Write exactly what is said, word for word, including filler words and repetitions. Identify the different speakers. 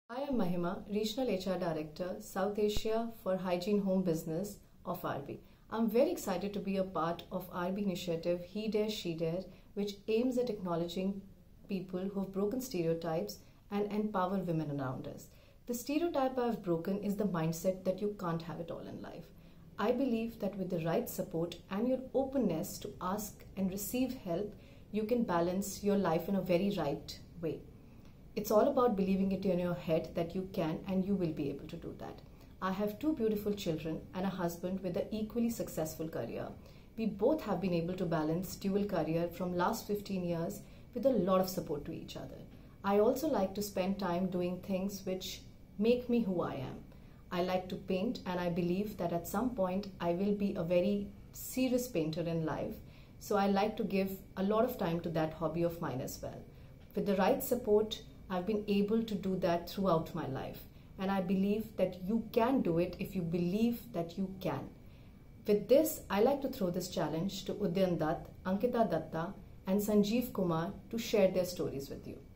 Speaker 1: I am Mahima, Regional H R Director, South Asia for Hygiene Home Business of R B. I'm very excited to be a part of R B initiative He Dare, She Dare, which aims at acknowledging people who have broken stereotypes and empower women around us. The stereotype I've broken is the mindset that you can't have it all in life. I believe that with the right support and your openness to ask and receive help, you can balance your life in a very right way. It's all about believing it in your head that you can and you will be able to do that. I have two beautiful children and a husband with an equally successful career. We both have been able to balance dual career from last fifteen years with a lot of support to each other. I also like to spend time doing things which make me who I am. I like to paint, and I believe that at some point I will be a very serious painter in life. So I like to give a lot of time to that hobby of mine as well. With the right support, I've been able to do that throughout my life. And I believe that you can do it if you believe that you can. With this, I like to throw this challenge to Udyan Dutt, Ankita Datta, and Sanjeev Kumar to share their stories with you.